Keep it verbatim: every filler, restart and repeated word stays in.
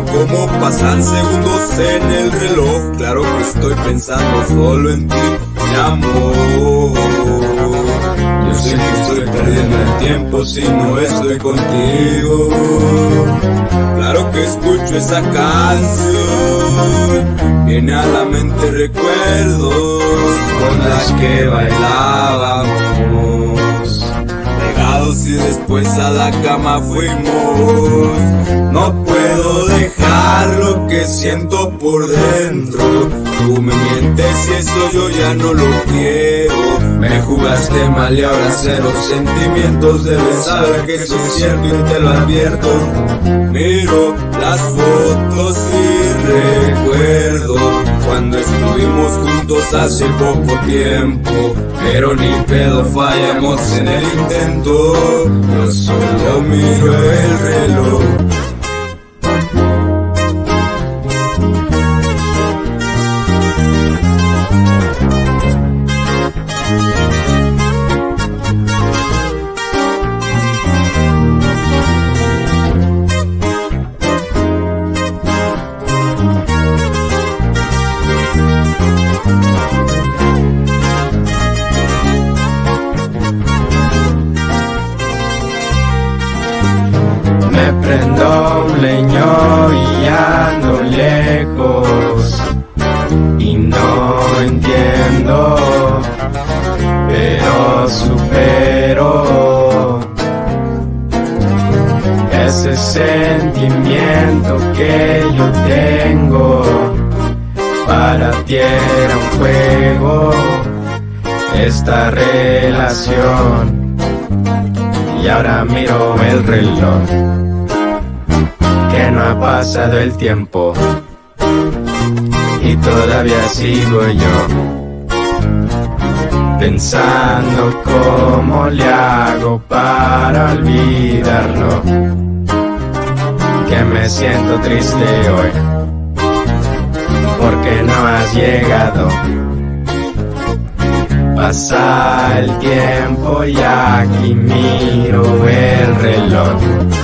cómo pasan segundos en el reloj. Claro que estoy pensando solo en ti, mi amor. Yo sé que estoy perdiendo el tiempo si no estoy contigo. Claro que escucho esa canción, viene a la mente recuerdos con las que bailábamos, pegados y después a la cama fuimos. No puedo dejar lo que siento por dentro. Tú me mientes y eso yo ya no lo quiero. Me jugaste mal y ahora cero sentimientos. Debes saber que eso es cierto y te lo advierto. Miro las fotos y recuerdo cuando estuvimos juntos hace poco tiempo. Pero ni pedo, fallamos en el intento. Yo solo miro el reloj. Me prendo un leño y ando lejos y no entiendo, pero supero ese sentimiento que yo tengo. Para ti era un juego esta relación y ahora miro el reloj, que no ha pasado el tiempo y todavía sigo yo pensando cómo le hago para olvidarlo, que me siento triste hoy porque no has llegado. Pasa el tiempo y aquí miro el reloj.